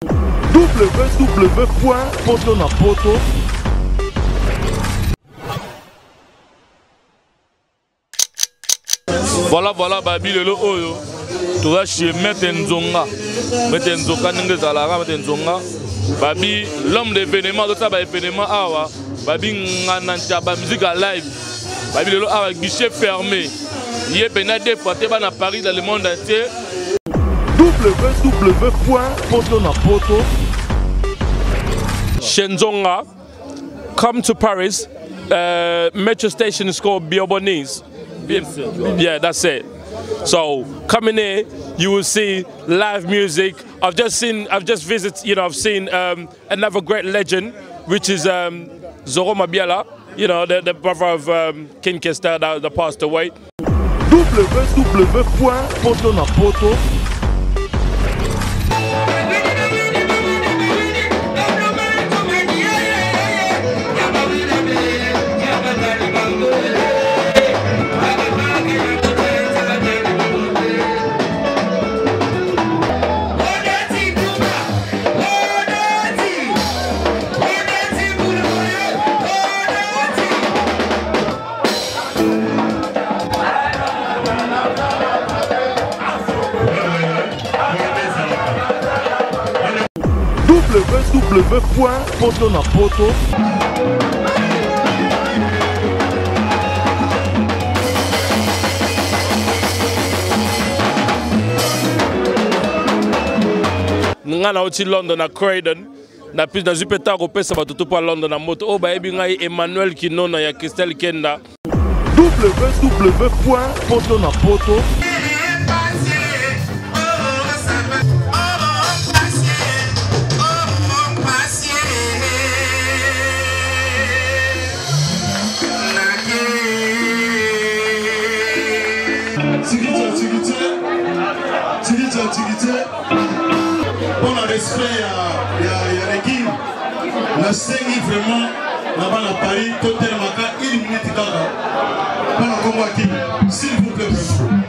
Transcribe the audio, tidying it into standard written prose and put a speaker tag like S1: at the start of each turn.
S1: www.potonapoto.
S2: Voilà, babi lelo oyo. Tu vas chez Maître Nzonga. Maître Nzonga Ningezalaga, Maître Nzonga. Babi, l'homme d'événement, de ça, événement, awa. Babi, ngana musique à live. Babi lelo awa, guichet fermé. Il y a des fois, tu vas à Paris, dans le monde entier.
S1: www.potonapoto.
S3: Shenzonga, come to Paris. Metro station is called Bourbonnais. Yeah, that's it. So coming here, you will see live music. I've just visited. You know, I've seen another great legend, which is Zoro Mabiala. You know, the brother of King Kester that passed away.
S1: www.potonapoto. www.potonapoto.
S3: Ngana oti London na Croydon. Na plus dans upeta ko pesa batutu pa London na moto. O ba ebi ngai Emmanuel Kinona ya Christelle Kenda.
S1: www.potonapoto.
S4: Pour le respect à l'équipe, la scène vraiment là-bas à Paris, totalement 1 minute. S'il vous plaît.